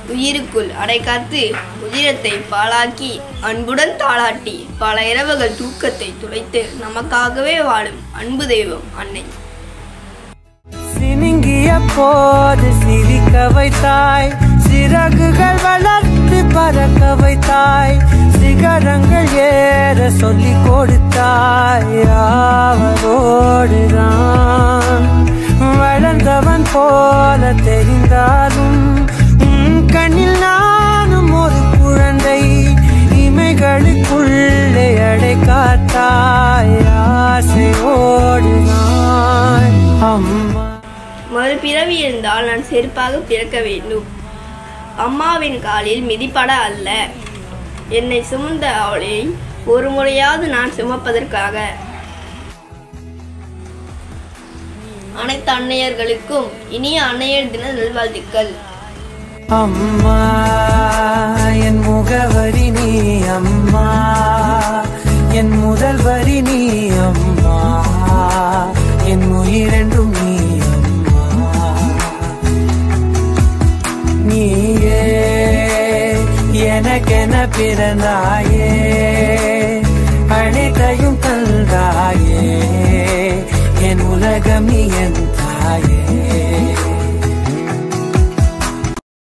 உயிருக்குள் அடைகாத்து உதிரத்தை பாழாக்கி அன்புடன் தாளாட்டி பல இரவுகள் தூக்கத்தை துளைத்து நமக்காகவே வாழும் அன்பு தெய்வம் அன்னை. சினுங்கிய போது சிரிக்க வைத்தாய், சிறகுகள் வளர்த்து பறக்க வைத்தாய், சிகரங்கள் ஏற சொல்லி கொடுத்தாய். அவரோடுதான் வளர்ந்தவன் போல தெரிந்தாலும் கண்ணில் நானும் ஒரு குழந்தை, இமைகளுக்குள்ளே அடை காத்தாய். ஆசையோடுதான் அம்மா. மறுபிறவி இருந்தால் நான் செருப்பாக பிறக்க வேண்டும். அம்மாவின் காலில் மிதிப்பட அல்ல. என்னை சுமந்த அவளை ஒரு முறையாவது நான் சுமப்பதற்காக. அனைத்து அன்னையர்களுக்கும் இனிய அன்னையர் தின நல்வாழ்த்துக்கள். அம்மா என் முகவரி நீ அம்மா, என் முதல் வரி நீ அம்மா, என் உயிரென்றும் நீ அம்மா. நீயே எனக்கென பிறந்தாயே, அனைத்தையும் தந்தாயே, என் உலகம் நீ என் தாயே.